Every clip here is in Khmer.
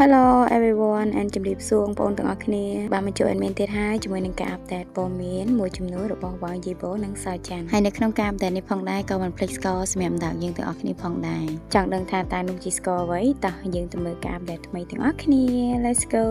Hello everyone and ជំរាបសួរបងប្អូនទាំងអស់គ្នាបានមកចូល admin ទៀតហើយជាមួយនឹងការ update ព័ត៌មានមួយចំនួនរបស់wang yibo និងសៅចាន់ហើយនៅក្នុងការ update នេះផងដែរក៏បាន flex score សម្រាប់ដល់យើងទាំងអស់គ្នាផងដែរចង់ដឹងថាតើនោះជា score អ្វីតោះយើងទៅមើលការ update ថ្មីទាំងអស់គ្នា Let's go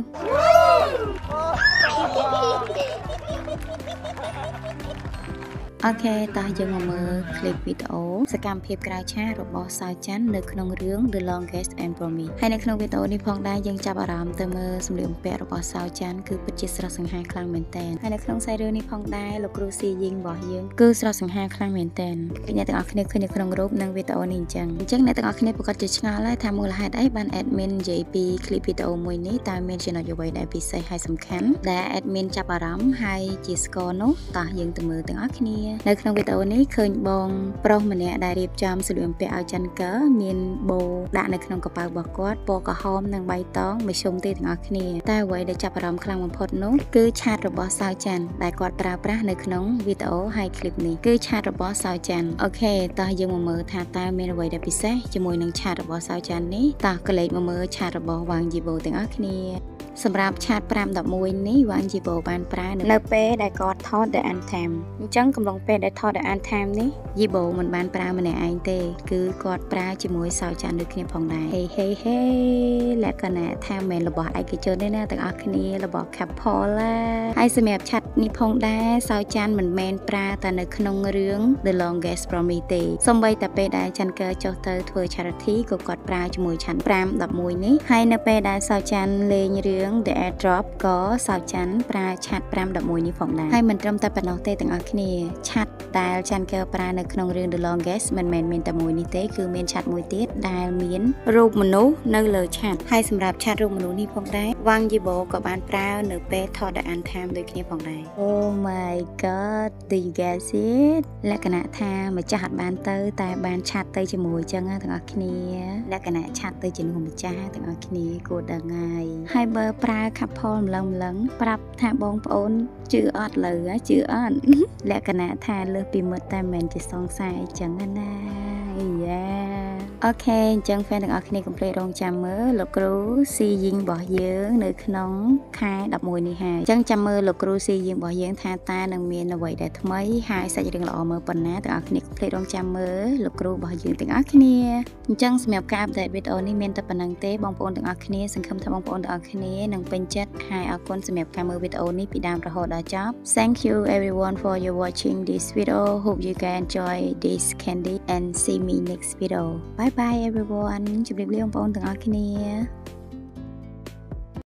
អូខេតោះយើងមកមើល clip វីដេអូសកម្មភាពក្រៅឆាករបស់សៅចាន់នៅក្នុងរឿង The Longest and Promise ហើយនៅក្នុងវីដេអូនេះផងដែរយើងចាប់អារម្មណ៍ទៅមើលសម្លៀកបំពាក់របស់សៅចាន់គឺពិតជាស្រស់សង្ហាខ្លាំងមែនទែនហើយនៅក្នុងខ្សែរឿងនេះផងដែរលោកគ្រូស៊ីយីងរបស់យើងគឺស្រស់សង្ហាខ្លាំងមែនទែនអ្នកទាំងអស់គ្នាឃើញនៅក្នុងរូបនិងវីដេអូនេះអញ្ចឹងអ្នកទាំងអស់គ្នាប្រកាសជាឆ្ងល់ហើយថាមូលហេតុអីបាន admin និយាយពី clip វីដេអូមួយនេះតើមានចំណុចអ្វីដែលពិសេសហើយសំខាន់ដែល admin ចាប់អារម្មណ៍ហើយជា score នោះតោះយើងទៅមើលទាំងអស់គ្នានៅក្នុងវីដេអូនេះឃើញបងប្រុសម្នាក់ដែលរៀបចំសម្លៀកបំពាក់ឲ្យច័ន្ទកើមានបូដាក់នៅក្នុងកប៉ៅរបស់គាត់ពណ៌ក្រហមនិងបៃតងមធ្យមទេទាំងអស់គ្នាតែអ្វីដែលចាប់អារម្មណ៍ខ្លាំងបំផុតនោះគឺឆាតរបស់សៅចាន់ដែលគាត់ប្រើប្រាស់នៅក្នុងវីដេអូហើយคลิปនេះគឺឆាតរបស់សៅចាន់អូខេតោះយើងមកមើលថាតើមានអ្វីដែលពិសេសជាមួយនឹងឆាតរបស់សៅចាន់នេះតោះក៏លេខមកមើលឆាតរបស់wang yiboទាំងអស់គ្នាសម្រាប់ឆាត511នេះwang yiboបានប្រើនៅពេលដែលគាត់ថត The Anthem អញ្ចឹងកំឡុងពេលដែលថត The Anthem នេះ yibo មិនបានប្រើម្នាក់ឯងទេគឺគាត់ប្រើជាមួយសៅចាន់ដូចគ្នាផងដែរហេលក្ខណៈថាមិនរបស់ឯកជនទេណាទាំងអស់គ្នារបស់ couple ហើយសម្រាប់ឆាតនេះផងដែរសៅចាន់មិនមែនប្រើតែនៅក្នុងរឿង The Longest Promise ទេសូម្បីតែពេលដែលច័ន្ទកើចុះទៅធ្វើ charity ក៏គាត់ប្រើជាមួយឆាត511នេះហើយនៅពេលដែលសៅចាន់លេងរឿងThe Airdrop ក៏សៅចាន់ប្រើឆាត511នេះផងដែរហើយមិនត្រឹមតែប៉ុណ្ណោះទេទាំងអស់គ្នាឆាតដែលច័ន្ទកើប្រើនៅក្នុងរឿង The Longest មិនមែនមានតែមួយនេះទេគឺមានឆាតមួយទៀតដែលមានរូបមនុស្សនៅលើឆាតហើយសម្រាប់ឆាតរូបមនុស្សនេះផងដែរwang yibo ក៏បានប្រើនៅពេលថត The Anthem ដូចគ្នាផងដែរ Oh my god do you guys see it លក្ខណៈថាម្ចាស់អត់បានទៅតែបានឆាតទៅជាមួយចឹងទាំងអស់គ្នាលក្ខណៈឆាតទៅជាមួយម្ចាស់ទាំងអស់គ្នាគួរដឹងហើយបើប្រើ couple ម្លឹងប្រាប់ថាបងប្អូនជឿអត់លើជឿអត់លក្ខណៈថាលើសពីមិត្តតែមិនជាសង្ស័យអញ្ចឹងណាអូខេអញ្ចឹង fan ទាំងអស់គ្នាកុំភ្លេចរងចាំមើលលោកគ្រូស៊ីយីងរបស់យើងនៅក្នុងខែ11នេះហើយអញ្ចឹងចាំមើលលោកគ្រូស៊ីយីងរបស់យើងថាតើនឹងមានអ្វីដែលថ្មីហើយសាច់រឿងល្អមើលប៉ុណ្ណាទាំងអស់គ្នាកុំភ្លេចរងចាំមើលលោកគ្រូរបស់យើងទាំងអស់គ្នាអញ្ចឹងសម្រាប់ការ update វីដេអូនេះមានតែប៉ុណ្្នឹងទេបងប្អូនទាំងអស់គ្នាសង្ឃឹមថាបងប្អូនទាំងអស់គ្នានឹងពេញចិត្តហើយអរគុណសម្រាប់ការមើលវីដេអូនេះពីដើមរហូតដល់ចប់ Thank you everyone for your watching this video hope you can enjoy this candy and see me next video bye bye everyone ជម្រាបលាបងប្អូនទាំងអស់គ្នា